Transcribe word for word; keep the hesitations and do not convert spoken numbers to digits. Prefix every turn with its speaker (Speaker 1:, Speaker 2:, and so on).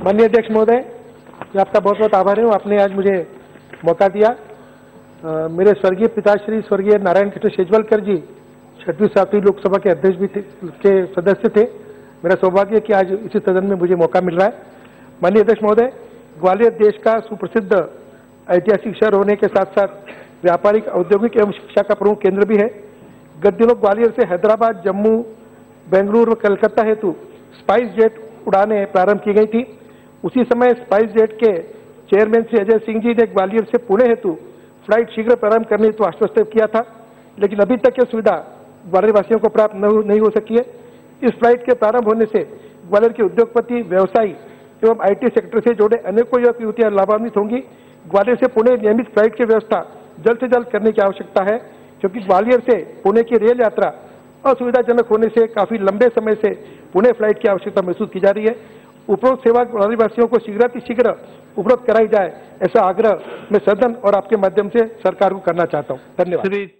Speaker 1: माननीय अध्यक्ष महोदय, मैं आपका बहुत बहुत आभारी हूँ। आपने आज मुझे मौका दिया। आ, मेरे स्वर्गीय पिताश्री स्वर्गीय नारायण कृष्ण शेजवलकर जी छठवीं सातवीं लोकसभा के अध्यक्ष भी थे, के सदस्य थे। मेरा सौभाग्य है कि आज इसी सदन में मुझे मौका मिल रहा है। माननीय अध्यक्ष महोदय, ग्वालियर देश का सुप्रसिद्ध ऐतिहासिक शहर होने के साथ साथ व्यापारिक, औद्योगिक एवं शिक्षा का प्रमुख केंद्र भी है। गत दिनों ग्वालियर से हैदराबाद, जम्मू, बेंगलुरु और कलकत्ता हेतु स्पाइस जेट उड़ानें प्रारंभ की गई थी। उसी समय स्पाइस जेट के चेयरमैन श्री अजय सिंह जी ने ग्वालियर से पुणे हेतु फ्लाइट शीघ्र प्रारंभ करने हेतु आश्वस्त किया था, लेकिन अभी तक यह सुविधा ग्वालियर वासियों को प्राप्त नहीं हो सकी है। इस फ्लाइट के प्रारंभ होने से ग्वालियर के उद्योगपति, व्यवसायी एवं आईटी सेक्टर से जुड़े अनेकों युवक युवतियां लाभान्वित होंगी। ग्वालियर से पुणे नियमित फ्लाइट की व्यवस्था जल्द से जल्द करने की आवश्यकता है, क्योंकि ग्वालियर से पुणे की रेल यात्रा असुविधाजनक होने से काफी लंबे समय से पुणे फ्लाइट की आवश्यकता महसूस की जा रही है। उपरोक्त सेवा ग्वालियर वासियों को शीघ्रातिशीघ्र उपलब्ध कराई जाए, ऐसा आग्रह मैं सदन और आपके माध्यम से सरकार को करना चाहता हूं। धन्यवाद।